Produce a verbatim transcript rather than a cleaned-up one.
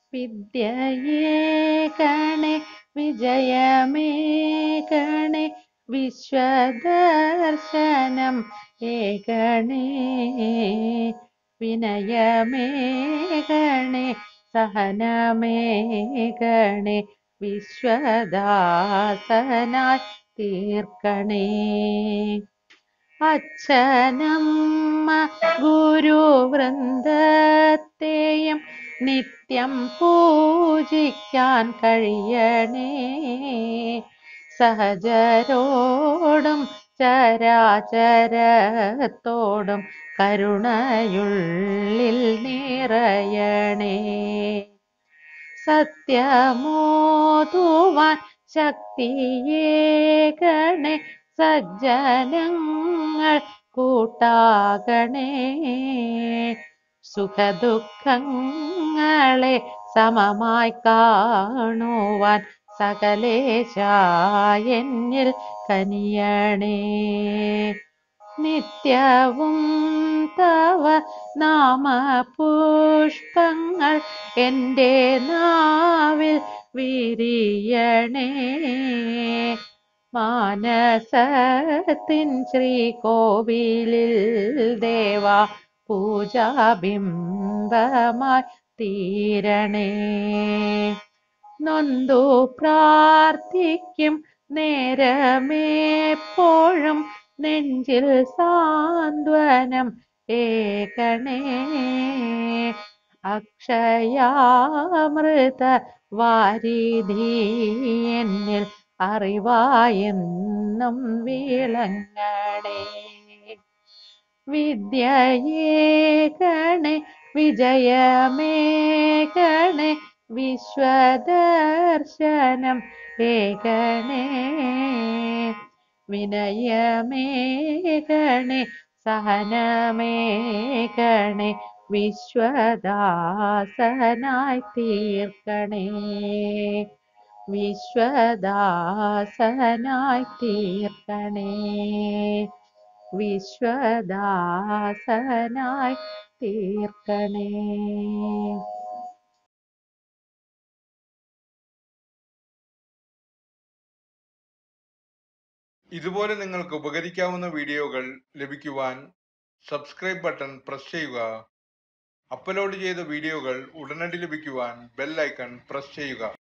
വിദ്യയേകണേ വിജയമേകണേ വിശ്വദർശനം ഏകണേ വിനയമേകണേ സഹനമേകണേ വിശ്വദാസനായി തീർക്കണേ. അച്ഛനമ്മ ഗുരുവൃന്ദത്തെയും നിത്യം പൂജിക്കാൻ കഴിയണേ. സഹജരോടും ചരാചരത്തോടും കരുണയുള്ളിൽ നിറയണേ. സത്യമോതുവാൻ ശക്തിയേകണേ സജ്ജനങ്ങൾ കൂട്ടാകണേ. സുഖദുഃഖങ്ങളെ സമമായി കാണുവാൻ സകലേശ എന്നിൽ കനിയണേ. നിത്യവും തവ നാമപുഷ്പങ്ങൾ എൻ്റെ നാവിൽ വിരിയണേ. മാനസത്തിൻ ശ്രീകോവിലിൽ ദേവാ പൂജാബിംബമായി തീരണേ. നൊന്തു പ്രാർത്ഥിക്കും നേരമേപ്പോഴും നെഞ്ചിൽ സാന്ത്വനം ഏകണേ. അക്ഷയാമൃത വാരിധി എന്നിൽ അറിവായെന്നും വിളങ്ങണേ. വിദ്യയേകണേ വിജയമേകണേ വിശ്വദർശനം ഏകണേ വിനയമേകണേ സഹനമേകണേ വിശ്വദാസനായി തീർക്കണേ. വിശ്വദാസനായി തീർക്കണേ. വിശ്വദാസനായി തീർക്കണേ. ഇതുപോലെ നിങ്ങൾക്ക് ഉപകരിക്കാവുന്ന വീഡിയോകൾ ലഭിക്കുവാൻ സബ്സ്ക്രൈബ് ബട്ടൺ പ്രസ് ചെയ്യുക. അപ്ലോഡ് ചെയ്ത വീഡിയോകൾ ഉടനടി ലഭിക്കുവാൻ ബെൽ ഐക്കൺ പ്രസ് ചെയ്യുക.